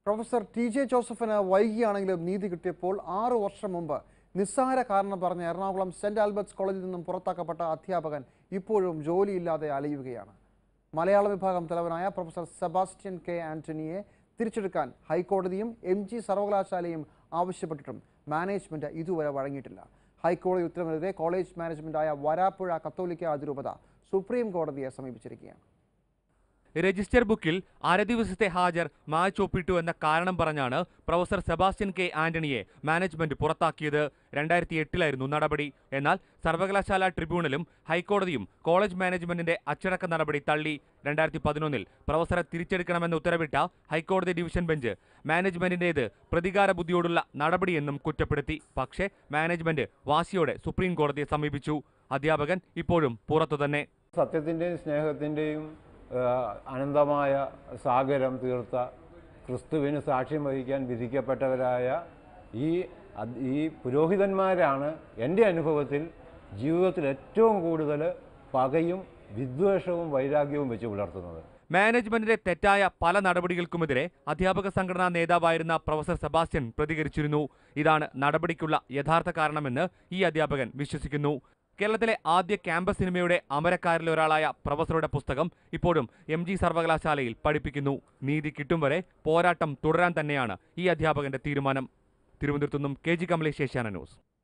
Professor TJ. ജോസഫിന് വൈകിയാണെങ്കിലും നീതി കിട്ടിയപ്പോൾ 6 വർഷം മുമ്പ് നിസ്സാര കാരണം പറഞ്ഞ് എറണാകുളം സെന്റ് ആൽബർട്ട്സ് കോളേജിൽ നിന്നും പുറത്താക്കപ്പെട്ട അധ്യാപകൻ ഇപ്പോഴും ജോലിയില്ലാതെ അലയുകയാണ്. മലയാള വിഭാഗം തലവനായ പ്രൊഫസർ സെബാസ്റ്റ്യൻ കെ ആന്റണിയെ തിരിച്ചെടുക്കാൻ ഹൈക്കോടതിയും MG സർവകലാശാലയും ആവശ്യപ്പെട്ടിട്ടും മാനേജ്മെന്റ് ഇതുവരെ വഴങ്ങിയിട്ടില്ല. ഹൈക്കോടതി ഉത്തരവിനെതിരെ കോളേജ് മാനേജ്മെന്റായ വരാപ്പുഴ കത്തോലിക്ക അതിരൂപത സുപ്രീം കോടതിയെ സമീപിച്ചിരിക്കുകയാണ്. രജിസ്റ്റർ ബുക്കിൽ അര ദിവസത്തെ ഹാജർ മായ്ച്ചൊപ്പിട്ടു എന്ന കാരണം പറഞ്ഞാണ് പ്രൊഫസർ സെബാസ്റ്റ്യൻ കെ ആന്റണിയെ മാനേജ്മെന്റ് പുറത്താക്കിയത്. 2008 നടപടി. എന്നാൽ സർവകലാശാല ട്രിബ്യൂണലും ഹൈക്കോടതിയും കോളേജ് മാനേജ്മെന്റിന്റെ അച്ചടക്ക നടപടി തള്ളി. 2011 പ്രൊഫസറെ തിരിച്ചെടുക്കണമെന്ന് ഉത്തരവിട്ട ഹൈക്കോടതി ഡിവിഷൻ ബെഞ്ച് മാനേജ്മെന്റിന്റേത് പ്രതികാര ബുദ്ധിയോടുള്ള നടപടിയെന്നും കുറ്റപ്പെടുത്തി. പക്ഷേ മാനേജ്മെന്റ് വാശിയോടെ സുപ്രീം കോടതിയെ സമീപിച്ചു. അധ്യാപകൻ ഇപ്പോഴും പുറത്തുതന്നെ. സത്യത്തിന്റെയും സ്നേഹത്തിന്റെയും അനന്തമായ സാഗരം തീർത്ത ക്രിസ്തുവിന് സാക്ഷ്യം വഹിക്കാൻ വിധിക്കപ്പെട്ടവരായ ഈ പുരോഹിതന്മാരാണ് എൻ്റെ അനുഭവത്തിൽ ജീവിതത്തിൽ ഏറ്റവും കൂടുതൽ പകയും വിദ്വേഷവും വൈരാഗ്യവും വെച്ച് പുലർത്തുന്നത്. മാനേജ്മെന്റിന്റെ തെറ്റായ പല നടപടികൾക്കുമെതിരെ അധ്യാപക സംഘടനാ നേതാവായിരുന്ന പ്രൊഫസർ സെബാസ്റ്റ്യൻ പ്രതികരിച്ചിരുന്നു. ഇതാണ് നടപടിക്കുള്ള യഥാർത്ഥ കാരണമെന്ന് ഈ അധ്യാപകൻ വിശ്വസിക്കുന്നു. കേരളത്തിലെ ആദ്യ ക്യാമ്പസ് സിനിമയുടെ അമരക്കാരിൽ ഒരാളായ പ്രൊഫസറുടെ പുസ്തകം ഇപ്പോഴും MG സർവകലാശാലയിൽ പഠിപ്പിക്കുന്നു. നീതി കിട്ടും വരെ പോരാട്ടം തുടരാൻ തന്നെയാണ് ഈ അധ്യാപകന്റെ തീരുമാനം. തിരുവനന്തപുരത്തു നിന്നും KG കമലേഷ്, ഏഷ്യാനെറ്റ് ന്യൂസ്.